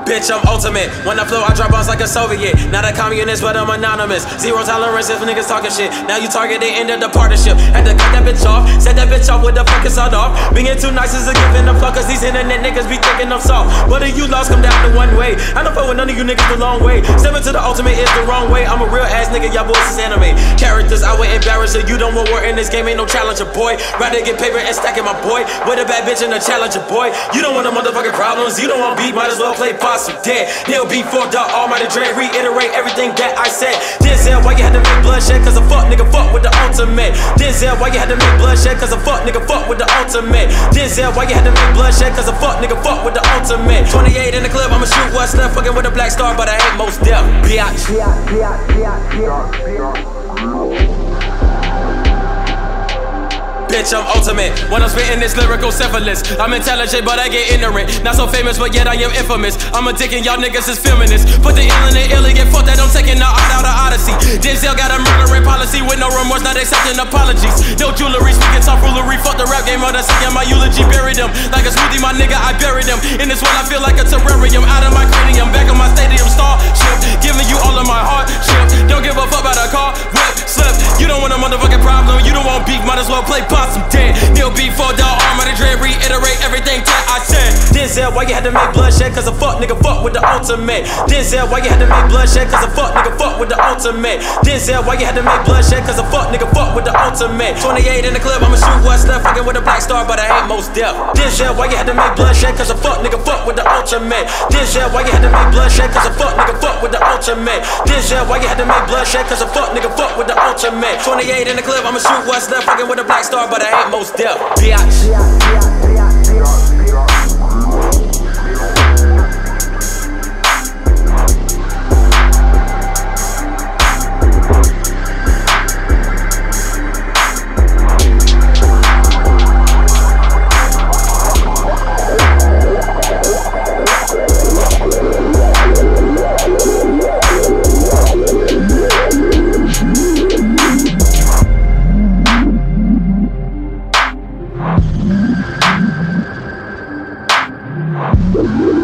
Bitch, I'm ultimate. When I flow, I drop bombs like a Soviet. Not a communist, but I'm anonymous. Zero tolerance if niggas talking shit. Now you target the end of the partnership. Had to cut that bitch off. Set that bitch off with the fucking sound off. Being too nice is a given the fuck, cause these internet niggas be thinking I'm soft. But if you lost, come down to one way. I don't fuck with none of you niggas the long way. Stepping to the ultimate is the wrong way. I'm a real ass nigga, y'all boys is anime. Characters, I would embarrass you. You don't want war in this game, ain't no challenger, boy. Rather get paper and stacking my boy. With a bad bitch and a challenger, boy. You don't want no motherfucking problems. You don't want beat, might as well play possum dead. They'll be for the almighty dread. Reiterate everything that I said. Denzel, why you had to make bloodshed? Cause a fuck nigga fuck with the ultimate. Denzel, why you had to make bloodshed? Cause a fuck nigga fuck with the ultimate. Denzel, why you had to make bloodshed? Cause a fuck nigga fuck with the ultimate. 28 in the club, I'ma shoot what's left. Fucking with a black star, but I ain't most deaf. Biatch. Bitch, I'm ultimate. When I'm spitting this lyrical syphilis, I'm intelligent, but I get ignorant. Not so famous, but yet I am infamous. I'm a dick and y'all niggas is feminists. Put the ill in the ill and get fucked that I'm taking the art out of Odyssey. Denzel got a murdering policy with no remorse, not accepting apologies. No jewelry, speaking tomfoolery. Fuck the rap game, other singing my eulogy. Buried them like a smoothie, my nigga, I buried them. In this world, I feel like a terrarium. Out of my cranium, back on my stadium starship. Giving you all of my hardship. Don't give a fuck about a car, whip, slip. You don't want a motherfucking problem. You don't want beef, might as well play possum dead. Kneel before the arm of the dread. Reiterate everything that I said. Denzel, why you had to make bloodshed? Cause a fuck nigga fuck with the ultimate. Denzel, why you had to make bloodshed? Cause a fuck nigga fuck with the ultimate. Denzel, why you had to make bloodshed? Cause a fuck nigga fuck with the ultimate. 28 in the club, I'ma shoot what's left. Fucking with a black star, but I ain't most deaf. Denzel, why you had to make bloodshed? Cause a fuck nigga fuck with the ultimate. Denzel, why you had to make bloodshed? Cause a fuck nigga fuck with the ultimate. Denzel, why you had to make bloodshed? Cause a fuck nigga fuck with the ultimate. 28 in the club, I'ma shoot what's left. Fucking with a black star, but I ain't most deaf. Biatch. Yeah.